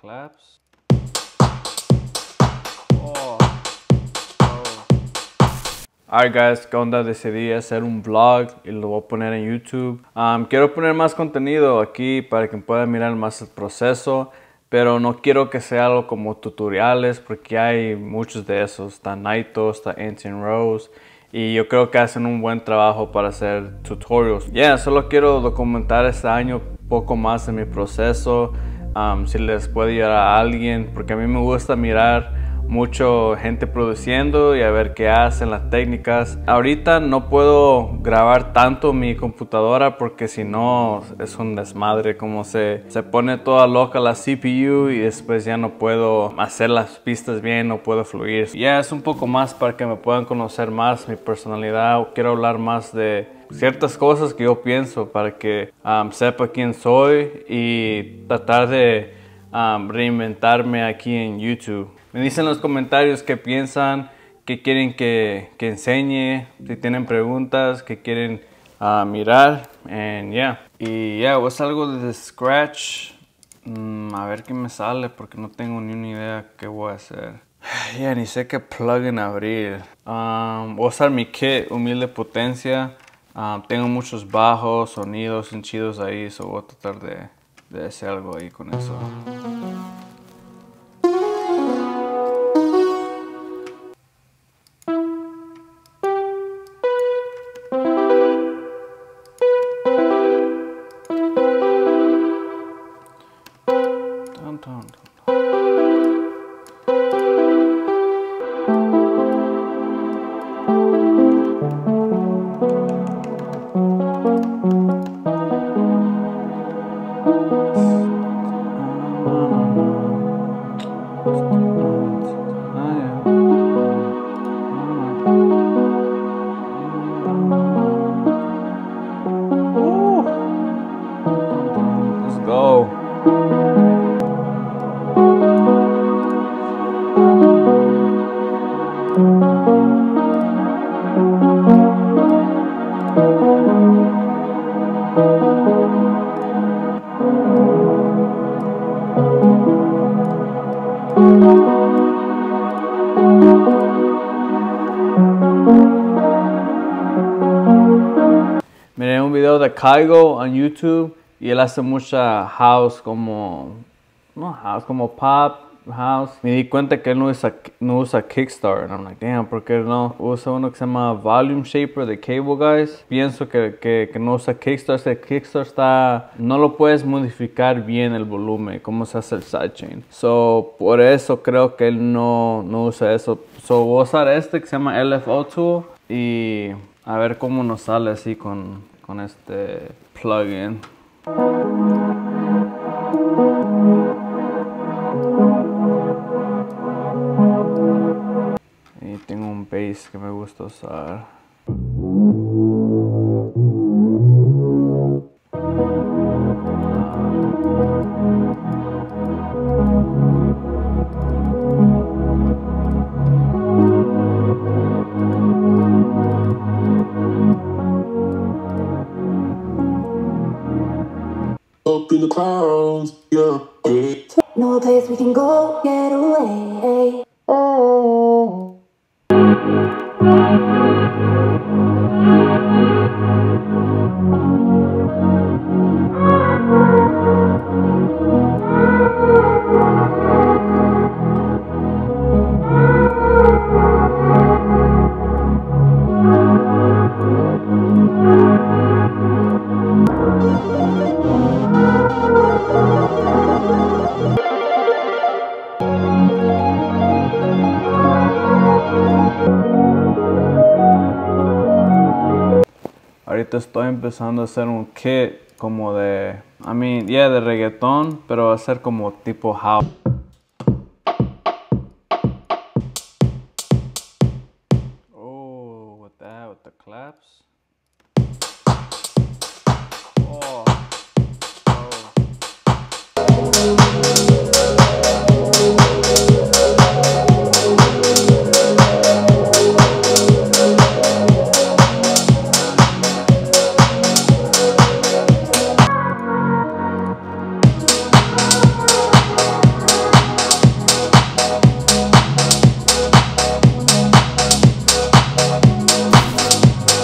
claps. Oh. Alright guys, ¿qué onda? Decidí hacer un vlog y lo voy a poner en YouTube. Quiero poner más contenido aquí para que puedan mirar más el proceso, pero no quiero que sea algo como tutoriales porque hay muchos de esos. Está Naito, está Ancient Rose y yo creo que hacen un buen trabajo para hacer tutorials. Solo quiero documentar este año un poco más de mi proceso, si les puede ayudar a alguien, porque a mí me gusta mirar mucho gente produciendo y a ver qué hacen las técnicas. Ahorita no puedo grabar tanto mi computadora porque si no es un desmadre, como se pone toda loca la CPU y después ya no puedo hacer las pistas bien, no puedo fluir. Es un poco más para que me puedan conocer más mi personalidad. Quiero hablar más de ciertas cosas que yo pienso para que sepa quién soy y tratar de reinventarme aquí en YouTube. Me dicen en los comentarios qué piensan, qué quieren que enseñe, si tienen preguntas, que quieren mirar. Y es algo de Scratch. A ver qué me sale porque no tengo ni una idea qué voy a hacer. Ni sé qué plugin abrir. Voy a usar mi kit humilde potencia. Tengo muchos bajos, sonidos chidos ahí, so voy a tratar de hacer algo ahí con eso. Let's go. Miré un video de Kygo en YouTube y él hace mucha house como pop house. Me di cuenta que él no usa Kickstarter. I'm like, damn, ¿por qué no? Usa uno que se llama Volume Shaper de Cable Guys. Pienso que no usa Kickstarter. Kickstarter no lo puedes modificar bien el volumen, como se hace el sidechain. So, por eso creo que él no usa eso. So, voy a usar este que se llama LFO Tool y a ver cómo nos sale así con este plugin. Y tengo un bass que me gusta usar. Up in the clouds, yeah. No place we can go get away. Oh. Ahorita estoy empezando a hacer un kit como de reggaetón, pero va a ser como tipo house.